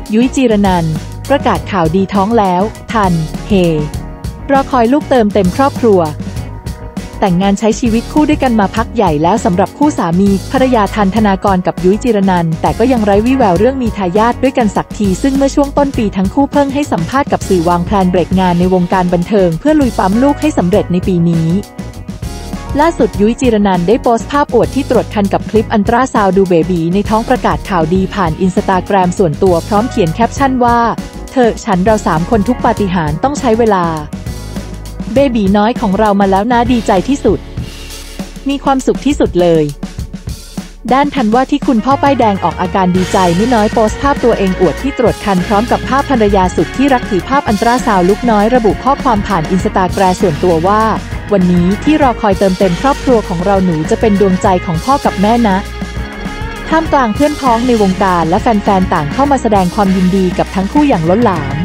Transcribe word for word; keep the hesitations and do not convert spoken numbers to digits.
ยุ้ยจีรนันท์ประกาศข่าวดีท้องแล้วทันเฮรอคอยลูกเติมเต็มครอบครัวแต่งงานใช้ชีวิตคู่ด้วยกันมาพักใหญ่แล้วสำหรับคู่สามีภรรยาทันธนากรกับยุ้ยจีรนันท์แต่ก็ยังไร้วี่แววเรื่องมีทายาทด้วยกันสักทีซึ่งเมื่อช่วงต้นปีทั้งคู่เพิ่งให้สัมภาษณ์กับสื่อวางแผนเบรกงานในวงการบันเทิงเพื่อลุยปั๊มลูกให้สำเร็จในปีนี้ล่าสุดยุ้ยจีรนันท์ได้โพสต์ภาพอวดที่ตรวจคันกับคลิปอันตราซาวด์ดูเบบีในท้องประกาศข่าวดีผ่านอินสตาแกรมส่วนตัวพร้อมเขียนแคปชั่นว่าเธอฉันเราสามคนทุกปาฏิหาริย์ต้องใช้เวลาเบบีน้อยของเรามาแล้วนะดีใจที่สุดมีความสุขที่สุดเลยด้านทันว่าที่คุณพ่อป้ายแดงออกอาการดีใจไม่น้อยโพสต์ภาพตัวเองอวดที่ตรวจคันพร้อมกับภาพภรรยาสุดที่รักถือภาพอันตราซาวด์ลูกน้อยระบุข้อความผ่านอินสตาแกรมส่วนตัวว่าวันนี้ที่รอคอยเติมเต็มครอบครัวของเราหนูจะเป็นดวงใจของพ่อกับแม่นะท่ามกลางเพื่อนพ้องในวงการและแฟนๆต่างเข้ามาแสดงความยินดีกับทั้งคู่อย่างล้นหลาม